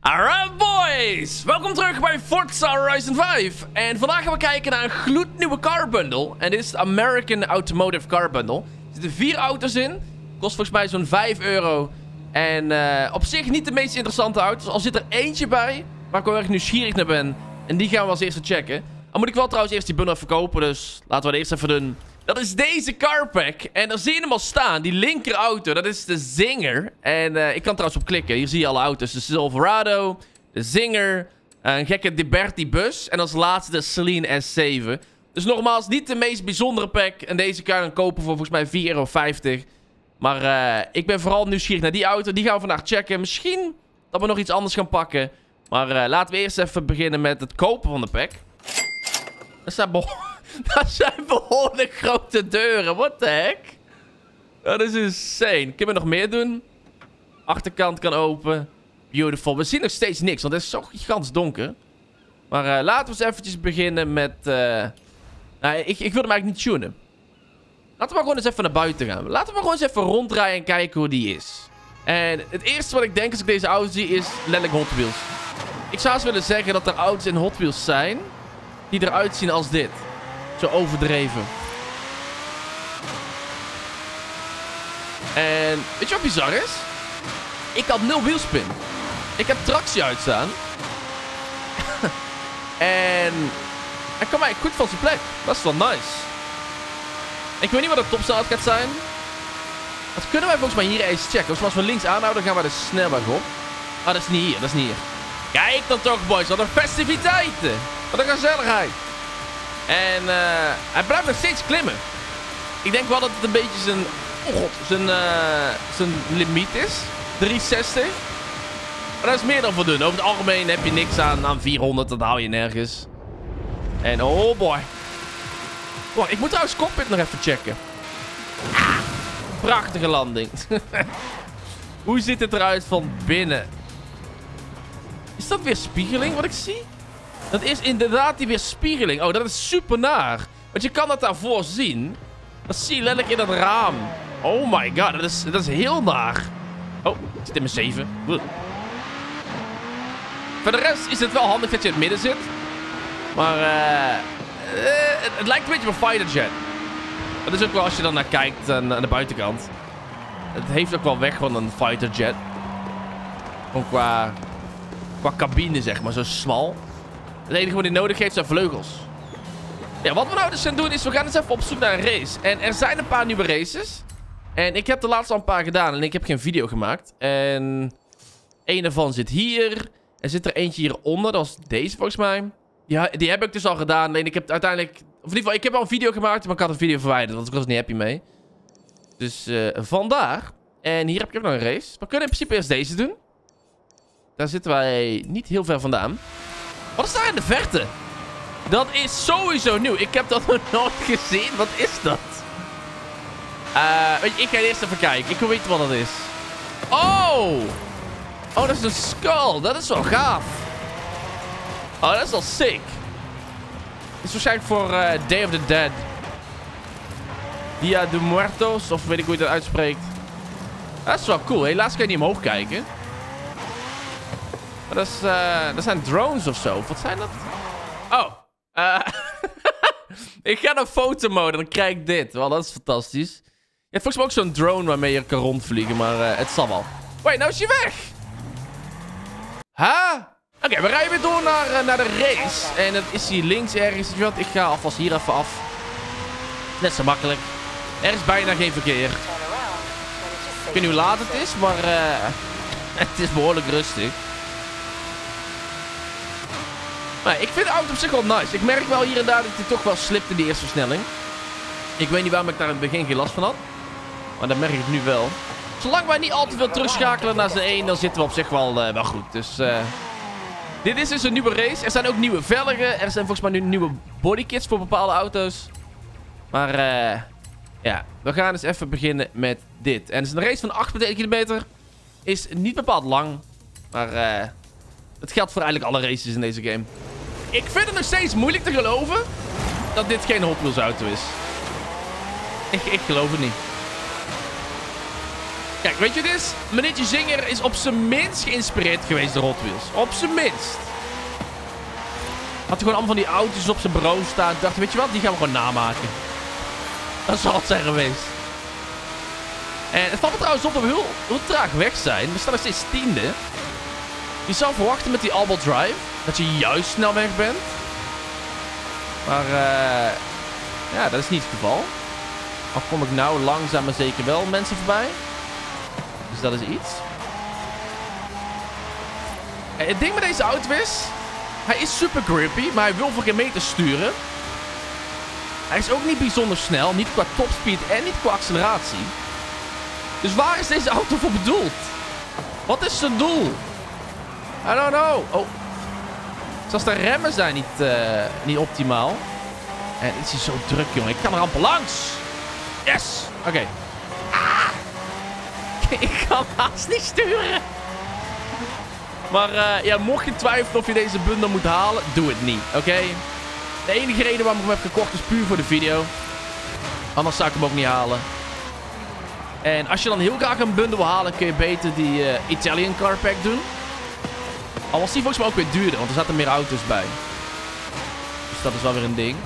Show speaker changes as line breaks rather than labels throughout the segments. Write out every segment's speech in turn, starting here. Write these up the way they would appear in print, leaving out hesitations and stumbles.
Alright boys, welkom terug bij Forza Horizon 5. En vandaag gaan we kijken naar een gloednieuwe car bundle. En dit is de American Automotive Car Bundle. Er zitten 4 auto's in. Kost volgens mij zo'n €5. En op zich niet de meest interessante auto's. Al zit er eentje bij waar ik wel erg nieuwsgierig naar ben. En die gaan we als eerste checken. Dan moet ik wel trouwens eerst die bundle even kopen. Dus laten we het eerst even doen. Dat is deze carpack. En daar zie je hem al staan. Die linker auto, dat is de Zinger. En ik kan trouwens op klikken. Hier zie je alle auto's. De Silverado, de Zinger, een gekke Liberty bus. En als laatste de Celine S7. Dus nogmaals, niet de meest bijzondere pack. En deze kan je kopen voor volgens mij €4,50. Maar ik ben vooral nieuwsgierig naar die auto. Die gaan we vandaag checken. Misschien dat we nog iets anders gaan pakken. Maar laten we eerst even beginnen met het kopen van de pack. Dat zijn behoorlijk grote deuren. What the heck? Dat is insane. Kunnen we nog meer doen? Achterkant kan open. Beautiful. We zien nog steeds niks, want het is zo gigantisch donker. Maar laten we eens eventjes beginnen met... Nou, ik wil hem eigenlijk niet tunen. Laten we maar gewoon eens even naar buiten gaan. Laten we maar gewoon eens even ronddraaien en kijken hoe die is. En het eerste wat ik denk als ik deze auto zie is letterlijk Hot Wheels. Ik zou eens willen zeggen dat er auto's in Hot Wheels zijn die eruit zien als dit. Zo overdreven. En weet je wat bizar is? Ik had 0 wielspin. Ik heb tractie uitstaan. En hij kwam eigenlijk goed van zijn plek. Dat is wel nice. Ik weet niet wat de topsnelheid gaat zijn. Dat kunnen wij volgens mij hier eens checken. Dus als we links aanhouden, gaan we de snelweg op. Ah, dat is niet hier. Dat is niet hier. Kijk dan toch, boys. Wat een festiviteiten. Wat een gezelligheid. En hij blijft nog steeds klimmen. Ik denk wel dat het een beetje zijn... Oh god, zijn limiet is. 360. Maar dat is meer dan voldoende. Over het algemeen heb je niks aan 400. Dat hou je nergens. En oh boy. Oh, ik moet trouwens cockpit nog even checken. Ah, prachtige landing. Hoe ziet het eruit van binnen? Is dat weer spiegeling wat ik zie? Dat is inderdaad die weerspiegeling. Oh, dat is super naar. Want je kan dat daarvoor zien. Dat zie je letterlijk in dat raam. Oh my god, dat is heel naar. Oh, ik zit in mijn 7. Voor de rest is het wel handig dat je in het midden zit. Maar het lijkt een beetje op een fighterjet. Dat is ook wel als je dan naar kijkt aan de buitenkant. Het heeft ook wel weg van een fighterjet. Gewoon qua cabine zeg maar, zo smal. Het enige wat hij nodig heeft zijn vleugels. Ja, wat we nou dus gaan doen is... We gaan eens even op zoek naar een race. En er zijn een paar nieuwe races. En ik heb de laatste al een paar gedaan. En ik heb geen video gemaakt. En... Een daarvan zit hier. Er zit er eentje hieronder. Dat was deze volgens mij. Ja, die heb ik dus al gedaan. Alleen ik heb uiteindelijk... Of in ieder geval, ik heb al een video gemaakt. Maar ik had een video verwijderd. Want ik was er niet happy mee. Dus vandaar. En hier heb ik ook nog een race. We kunnen in principe eerst deze doen. Daar zitten wij niet heel ver vandaan. Wat is daar in de verte? Dat is sowieso nieuw. Ik heb dat nog nooit gezien. Wat is dat? Weet je, ik ga eerst even kijken. Ik wil weten wat dat is. Oh! Oh, dat is een skull. Dat is wel gaaf. Oh, dat is wel sick. Dit is waarschijnlijk voor Day of the Dead. Dia de Muertos. Of weet ik hoe je dat uitspreekt. Dat is wel cool. Helaas kan je niet omhoog kijken. Maar dat zijn drones of zo. Wat zijn dat? Oh. Ik ga naar fotomode. Dan krijg ik dit. Wel, dat is fantastisch. Je hebt volgens mij ook zo'n drone waarmee je kan rondvliegen. Maar het zal wel. Wait, nou is je weg. Huh? Oké, we rijden weer door naar de race. En dat is hier links ergens. Ik ga alvast hier even af. Net zo makkelijk. Er is bijna geen verkeer. Ik weet niet hoe laat het is. Maar het is behoorlijk rustig. Maar ik vind de auto op zich wel nice. Ik merk wel hier en daar dat hij toch wel slipt in die eerste versnelling. Ik weet niet waarom ik daar in het begin geen last van had. Maar dat merk ik nu wel. Zolang wij niet al te veel terugschakelen naar z'n 1, dan zitten we op zich wel goed. Dus dit is dus een nieuwe race. Er zijn ook nieuwe velgen. Er zijn volgens mij nu nieuwe bodykits voor bepaalde auto's. Maar ja, we gaan eens even beginnen met dit. En het is een race van 8,1 kilometer. Is niet bepaald lang. Maar het geldt voor eigenlijk alle races in deze game. Ik vind het nog steeds moeilijk te geloven dat dit geen Hot Wheels auto is. Ik geloof het niet. Kijk, weet je dit is? Meneertje Zinger is op zijn minst geïnspireerd geweest door Hot Wheels. Op zijn minst. Had hij gewoon allemaal van die auto's op zijn bureau staan. Dacht hij, weet je wat? Die gaan we gewoon namaken. Dat zal het zijn geweest. En het valt me trouwens op dat we heel traag weg zijn. We staan nog steeds 10e. Je zou verwachten met die Albert Drive dat je juist snel weg bent. Maar ja, dat is niet het geval. Al kom ik nou langzaam maar zeker wel mensen voorbij. Dus dat is iets. En het ding met deze auto is... Hij is super grippy, maar hij wil voor geen meter sturen. Hij is ook niet bijzonder snel. Niet qua topspeed en niet qua acceleratie. Dus waar is deze auto voor bedoeld? Wat is zijn doel? I don't know. Oh. Zelfs de remmen zijn niet optimaal. En het is zo druk, jongen. Ik kan er amper langs. Yes. Oké. Ah. Ik kan haast niet sturen. Maar ja, mocht je twijfelen of je deze bundel moet halen, doe het niet. Oké? De enige reden waarom ik hem heb gekocht is puur voor de video. Anders zou ik hem ook niet halen. En als je dan heel graag een bundel wil halen, kun je beter die Italian Car Pack doen. Al was die volgens mij ook weer duurder, want er zaten meer auto's bij. Dus dat is wel weer een ding.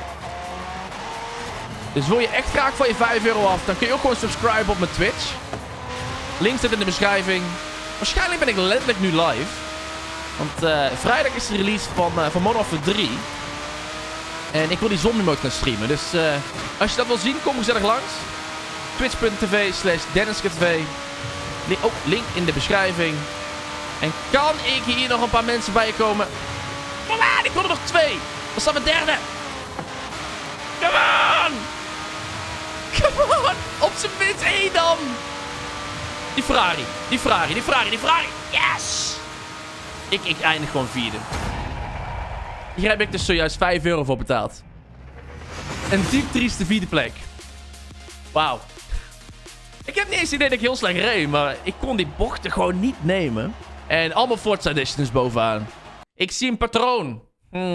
Dus wil je echt graag van je €5 af, dan kun je ook gewoon subscriben op mijn Twitch. Link zit in de beschrijving. Waarschijnlijk ben ik letterlijk nu live. Want vrijdag is de release van Modern Warfare 3. En ik wil die zombie mode gaan streamen. Dus als je dat wil zien, kom gezellig langs. Twitch.tv/DennisKTV. Oh, link in de beschrijving. En kan ik hier nog een paar mensen bij je komen? Kom aan, ik wil er nog 2. Dat staat mijn derde. Come on! Come on! Op zijn minst 1 dan! Die Ferrari. Die Ferrari. Die Ferrari. Die Ferrari. Yes! Ik eindig gewoon 4e. Hier heb ik dus zojuist €5 voor betaald. Een diep trieste 4e plek. Wauw. Ik heb niet eens het idee dat ik heel slecht reed, maar ik kon die bochten gewoon niet nemen. En allemaal Forza Editions bovenaan. Ik zie een patroon.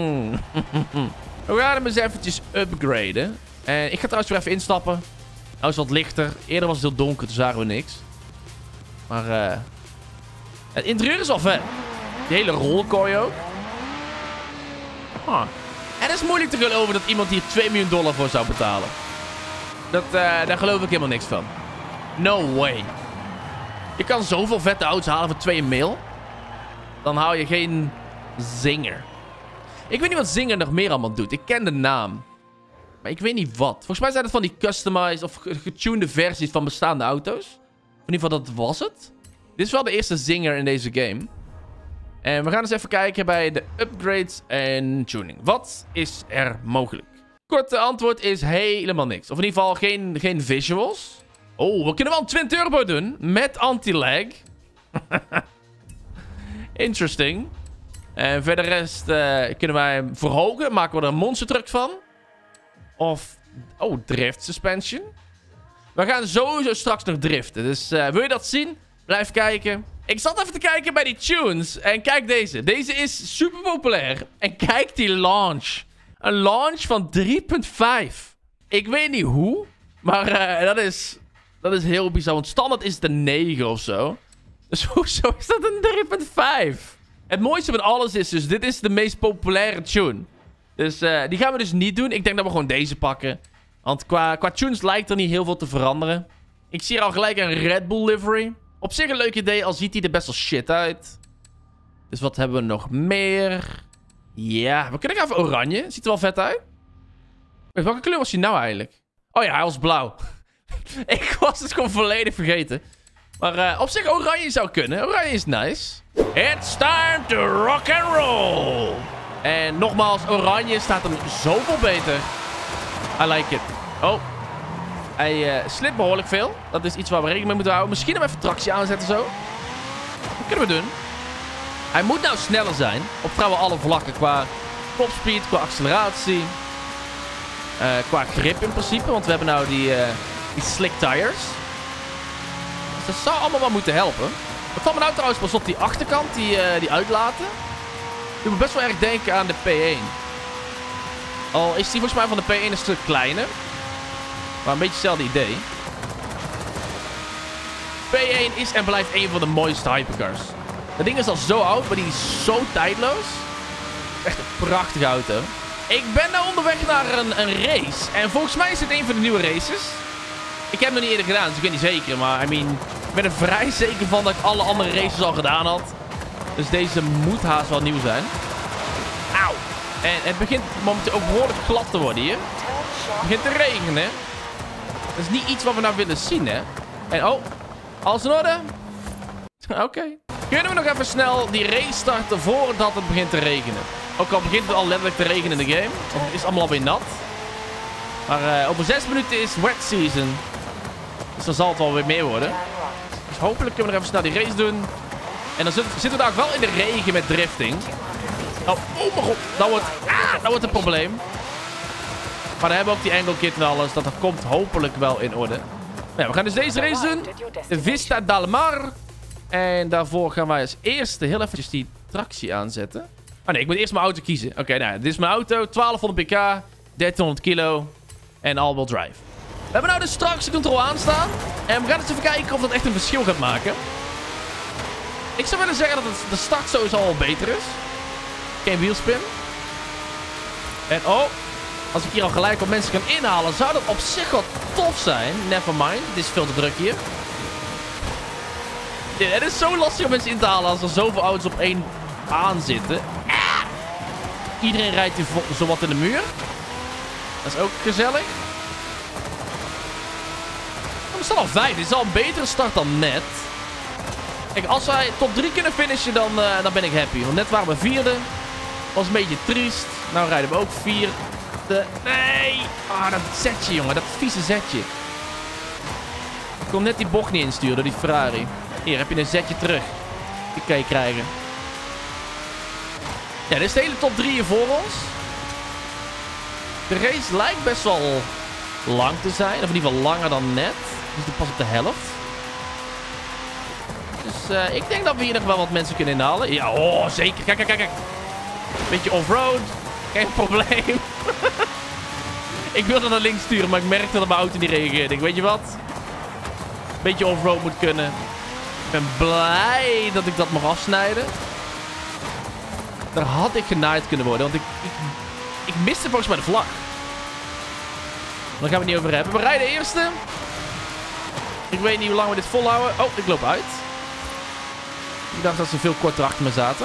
We gaan hem eens eventjes upgraden. En ik ga trouwens weer even instappen. Nou is het wat lichter. Eerder was het heel donker, toen zagen we niks. Maar het interieur is wel vet. Die hele rolkooi ook. En het is moeilijk te geloven dat iemand hier $2 miljoen voor zou betalen. Daar geloof ik helemaal niks van. No way. Je kan zoveel vette auto's halen voor 2 mil. Dan hou je geen Zinger. Ik weet niet wat Zinger nog meer allemaal doet. Ik ken de naam. Maar ik weet niet wat. Volgens mij zijn het van die customized of getunede versies van bestaande auto's. In ieder geval, dat was het. Dit is wel de eerste Zinger in deze game. En we gaan eens even kijken bij de upgrades en tuning. Wat is er mogelijk? Korte antwoord is helemaal niks. Of in ieder geval geen visuals. Oh, we kunnen wel een twin turbo doen. Met anti-lag. Interesting. En verder rest kunnen wij hem verhogen. Maken we er een monster truck van. Of... Oh, drift suspension. We gaan sowieso straks nog driften. Dus wil je dat zien? Blijf kijken. Ik zat even te kijken bij die tunes. En kijk deze. Deze is super populair. En kijk die launch. Een launch van 3.5. Ik weet niet hoe. Maar dat is heel bizar. Want standaard is het een 9 of zo. Dus hoezo is dat een 3.5? Het mooiste van alles is dus... Dit is de meest populaire tune. Dus die gaan we dus niet doen. Ik denk dat we gewoon deze pakken. Want qua tunes lijkt er niet heel veel te veranderen. Ik zie hier al gelijk een Red Bull livery. Op zich een leuk idee, al ziet hij er best wel shit uit. Dus wat hebben we nog meer? Ja, we kunnen even oranje. Ziet er wel vet uit. Welke kleur was hij nou eigenlijk? Oh ja, hij was blauw. Ik was het gewoon volledig vergeten. Maar op zich oranje zou kunnen. Oranje is nice. It's time to rock and roll. En nogmaals, oranje staat hem zoveel beter. I like it. Oh. Hij slipt behoorlijk veel. Dat is iets waar we rekening mee moeten houden. Misschien hem even tractie aanzetten zo. Dat kunnen we doen. Hij moet nou sneller zijn. Op vrouwen alle vlakken. Qua topspeed, qua acceleratie. Qua grip in principe. Want we hebben nou die slick tires. Dus dat zou allemaal wel moeten helpen. Wat valt me nou trouwens pas op die achterkant. Die uitlaten. Doet me best wel erg denken aan de P1. Al is die volgens mij van de P1 een stuk kleiner. Maar een beetje hetzelfde idee. P1 is en blijft een van de mooiste hypercars. Dat ding is al zo oud, maar die is zo tijdloos. Echt een prachtige auto. Ik ben nou onderweg naar een race. En volgens mij is dit een van de nieuwe races. Ik heb hem nog niet eerder gedaan, dus ik weet niet zeker. Maar ik ben er vrij zeker van dat ik alle andere races al gedaan had. Dus deze moet haast wel nieuw zijn. Auw. En het begint momenteel ook behoorlijk glad te worden hier. Het begint te regenen. Dat is niet iets wat we nou willen zien, hè. En oh, alles in orde? Oké. Kunnen we nog even snel die race starten voordat het begint te regenen? Ook al begint het al letterlijk te regenen in de game. Want het is allemaal alweer nat. Maar over 6 minuten is wet season. Dus dan zal het wel weer meer worden. Dus hopelijk kunnen we nog even snel die race doen. En dan zitten we daar ook wel in de regen met drifting. Oh mijn god. Dat wordt een probleem. Maar dan hebben we ook die angle kit en alles. Dat komt hopelijk wel in orde. Nou, we gaan dus deze race doen. De Vista del Mar. En daarvoor gaan wij als eerste heel eventjes die tractie aanzetten. Oh nee, ik moet eerst mijn auto kiezen. Oké, nou, dit is mijn auto. 1200 pk. 1300 kilo. En all-wheel drive. We hebben nou de tractie control aanstaan. En we gaan eens even kijken of dat echt een verschil gaat maken. Ik zou willen zeggen dat de start sowieso al beter is. Geen wielspin. En oh, als ik hier al gelijk wat mensen kan inhalen, zou dat op zich wel tof zijn. Nevermind, het is veel te druk hier. Ja, het is zo lastig om mensen in te halen als er zoveel auto's op één aan zitten. Iedereen rijdt hier zowat in de muur. Dat is ook gezellig. We staan al 5. Dit is al een betere start dan net. Kijk, als wij top 3 kunnen finishen, dan ben ik happy. Want net waren we 4e. Was een beetje triest. Nou rijden we ook 4e. Nee! Ah, dat zetje, jongen. Dat vieze zetje. Ik kon net die bocht niet insturen door die Ferrari. Hier, heb je een zetje terug. Die kan je krijgen. Ja, dit is de hele top 3 hier voor ons. De race lijkt best wel lang te zijn. Of in ieder geval langer dan net. Dus die pas op de helft. Dus ik denk dat we hier nog wel wat mensen kunnen inhalen. Ja, oh, zeker. Kijk, kijk, kijk. Beetje off-road. Geen probleem. Ik wilde naar links sturen, maar ik merkte dat mijn auto niet reageerde. Ik weet je wat? Beetje off-road moet kunnen. Ik ben blij dat ik dat mag afsnijden. Daar had ik genaaid kunnen worden. Want ik miste volgens mij de vlag. Daar gaan we het niet over hebben. We rijden eerste. Ik weet niet hoe lang we dit volhouden. Oh, ik loop uit. Ik dacht dat ze veel korter achter me zaten.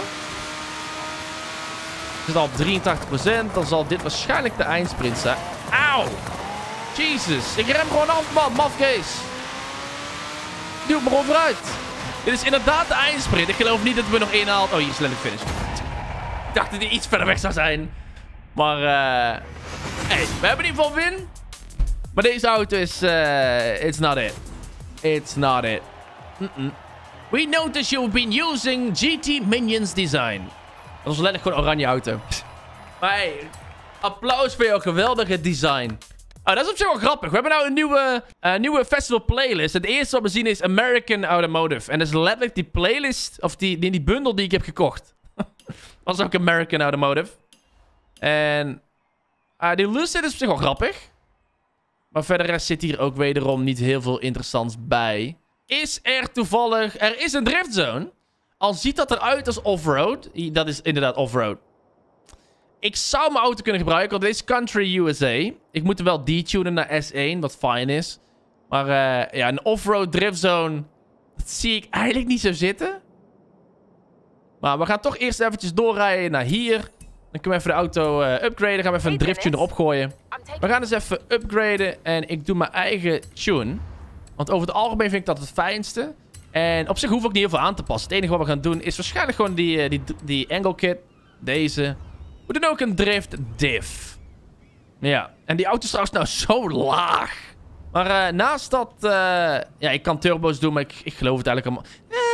We zitten al op 83%. Dan zal dit waarschijnlijk de eindsprint zijn. Auw! Jesus. Ik rem gewoon af, man. Mafkees. Duw het me gewoon vooruit. Dit is inderdaad de eindsprint. Ik geloof niet dat we nog inhaalt. Oh, hier is letterlijk finish. Ik dacht dat hij iets verder weg zou zijn. Maar, hey, we hebben in ieder geval win. Maar deze auto is, it's not it. It's not it. We notice you've been using GT Minions design. Dat was letterlijk gewoon een oranje auto. Maar hey, applaus voor jouw geweldige design. Oh, dat is op zich wel grappig. We hebben nou een nieuwe festival playlist. Het eerste wat we zien is American Automotive. En dat is letterlijk die playlist, of die bundel die ik heb gekocht. Was ook American Automotive. En die Lucid is op zich wel grappig. Maar verder zit hier ook wederom niet heel veel interessants bij. Is er toevallig... Er is een driftzone. Al ziet dat eruit als off-road. Dat is inderdaad off-road. Ik zou mijn auto kunnen gebruiken, want deze is Country USA. Ik moet hem wel detunen naar S1, wat fijn is. Maar ja, een off-road driftzone... Dat zie ik eigenlijk niet zo zitten. Maar we gaan toch eerst eventjes doorrijden naar hier. Dan kunnen we even de auto upgraden. Gaan we even een drifttune erop gooien. We gaan dus even upgraden. En ik doe mijn eigen tune. Want over het algemeen vind ik dat het fijnste. En op zich hoef ik niet heel veel aan te passen. Het enige wat we gaan doen is waarschijnlijk gewoon die angle kit. Deze. We doen ook een drift diff. Ja. En die auto is trouwens nou zo laag. Maar naast dat... ja, ik kan turbo's doen, maar ik geloof het eigenlijk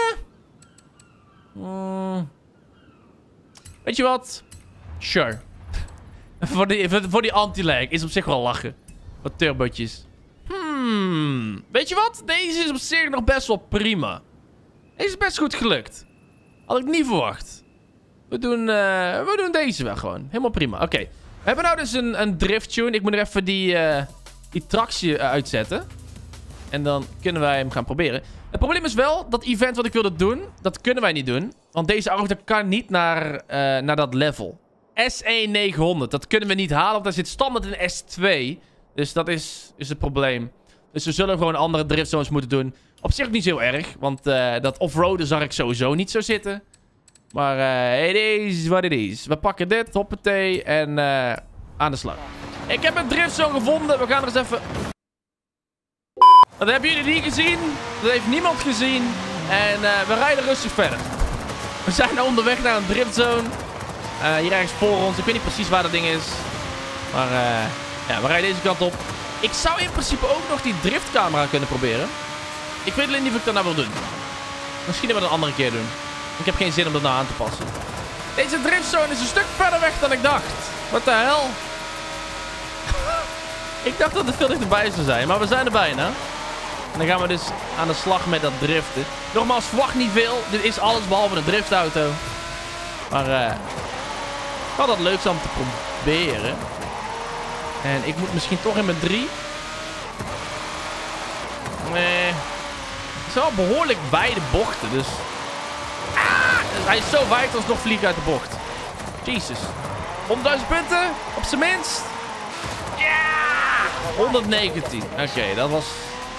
allemaal. Weet je wat? Sure. voor die anti-lag is op zich wel lachen. Wat turbootjes. Weet je wat? Deze is op zich nog best wel prima. Deze is best goed gelukt. Had ik niet verwacht. We doen deze wel gewoon. Helemaal prima. Oké. We hebben nou dus een drift tune. Ik moet er even die tractie uitzetten. En dan kunnen wij hem gaan proberen.
Het probleem is wel, dat event wat ik wilde doen, dat kunnen wij niet doen. Want deze auto kan niet naar dat level. S1 900, dat kunnen we niet halen, want daar zit standaard in S2. Dus dat is het probleem. Dus we zullen gewoon andere driftzones moeten doen. Op zich niet zo heel erg, want dat offroaden zag ik sowieso niet zo zitten. Maar het is wat het is. We pakken dit, hoppatee, en aan de slag. Ik heb een driftzone gevonden, we gaan er eens even... Dat hebben jullie niet gezien. Dat heeft niemand gezien. En we rijden rustig verder. We zijn nou onderweg naar een driftzone. Hier ergens voor ons. Ik weet niet precies waar dat ding is. Maar ja, we rijden deze kant op. Ik zou in principe ook nog die driftcamera kunnen proberen. Ik weet alleen niet of ik dat nou wil doen. Misschien dat we dat een andere keer doen. Ik heb geen zin om dat nou aan te passen. Deze driftzone is een stuk verder weg dan ik dacht. Wat de hel? Ik dacht dat het veel dichterbij zou zijn. Maar we zijn er bijna. En dan gaan we dus aan de slag met dat driften. Nogmaals, verwacht niet veel. Dit is alles behalve een driftauto. Maar wel dat leuk om te proberen. En ik moet misschien toch in mijn 3. Nee. Het zijn wel behoorlijk wijde bochten. Dus... hij is zo wijd als nog vliegen uit de bocht. Jezus. 100.000 punten. Op zijn minst. Ja! 119. Oké, dat was...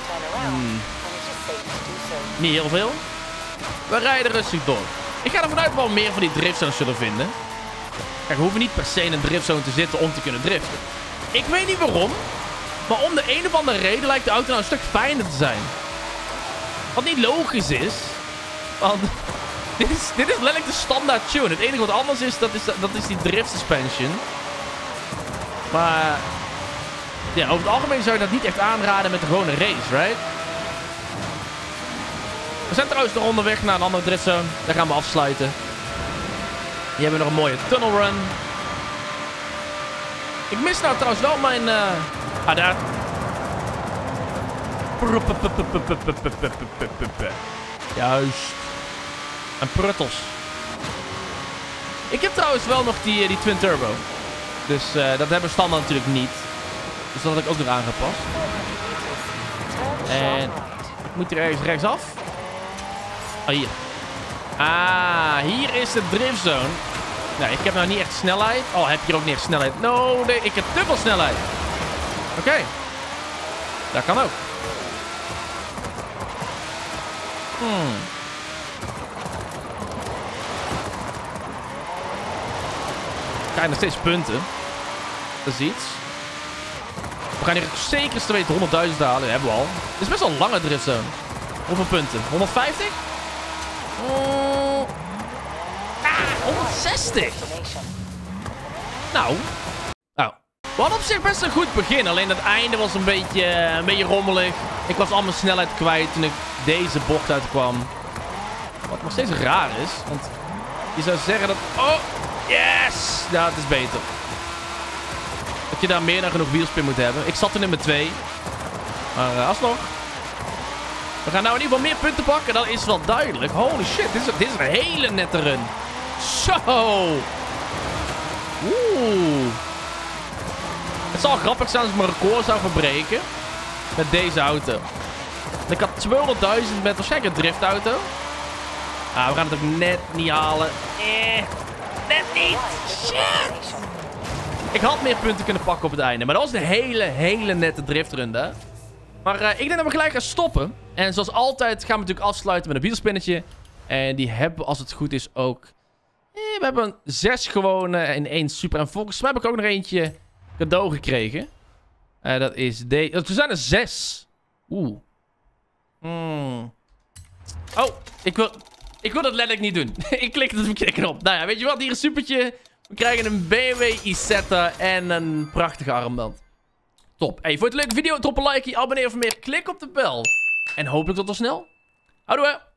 niet heel veel. We rijden rustig door. Ik ga ervan uit dat we wel meer van die driftzones zullen vinden. Kijk, we hoeven niet per se in een driftzone te zitten om te kunnen driften. Ik weet niet waarom. Maar om de een of andere reden lijkt de auto nou een stuk fijner te zijn. Wat niet logisch is. Want dit is letterlijk de standaard tune. Het enige wat anders is, dat is die drift suspension. Maar... ja, over het algemeen zou je dat niet echt aanraden met de gewone race, right? We zijn trouwens nog onderweg naar een andere driftzone. Daar gaan we afsluiten. Hier hebben we nog een mooie tunnel run. Ik mis nou trouwens wel mijn... daar. Juist. En pruttels. Ik heb trouwens wel nog die twin turbo. Dus dat hebben we standaard natuurlijk niet. Dus dat had ik ook nog aangepast. En ik moet hier ergens rechtsaf. Oh, hier. Ah, hier is de driftzone. Nou, ik heb nou niet echt snelheid. Oh, heb je ook niet echt snelheid? No, nee, ik heb te veel snelheid. Oké. Dat kan ook. Krijg nog steeds punten. Dat is iets. We gaan hier zeker te weten 100.000 halen. Dat hebben we al. Dit is best wel een lange driftzone. Hoeveel punten? 150? 160. Nou. Nou. We hadden op zich best een goed begin. Alleen het einde was een beetje rommelig. Ik was al mijn snelheid kwijt toen ik deze bocht uitkwam. Wat nog steeds raar is. Want je zou zeggen dat... oh, yes! Ja, het is beter. Dat je daar meer dan genoeg wielspin moet hebben. Ik zat er in mijn 2. Maar alsnog. We gaan nou in ieder geval meer punten pakken. Dat is wel duidelijk. Holy shit, dit is een hele nette run. Zo. Oeh. Het zou grappig zijn als ik mijn record zou verbreken. Met deze auto. Ik had 200.000 met waarschijnlijk een driftauto. Ah, we gaan het ook net niet halen. Net niet. Shit. Ik had meer punten kunnen pakken op het einde. Maar dat was een hele nette driftrun, hè. Maar ik denk dat we gelijk gaan stoppen. En zoals altijd gaan we natuurlijk afsluiten met een wielspinnetje. En die hebben we, als het goed is, ook... we hebben 6 gewone en 1 super. En volgens mij heb ik ook nog eentje cadeau gekregen. Dat is deze. Er zijn er 6. Oeh. Oh, ik wil dat letterlijk niet doen. Ik klik de verkeerde knop. Nou ja, weet je wat? Hier een supertje. We krijgen een BMW Isetta en een prachtige armband. Top. Hey, vond je het een leuke video? Drop een like, abonneer voor meer. Klik op de bel. En hopelijk tot snel. Houdoe.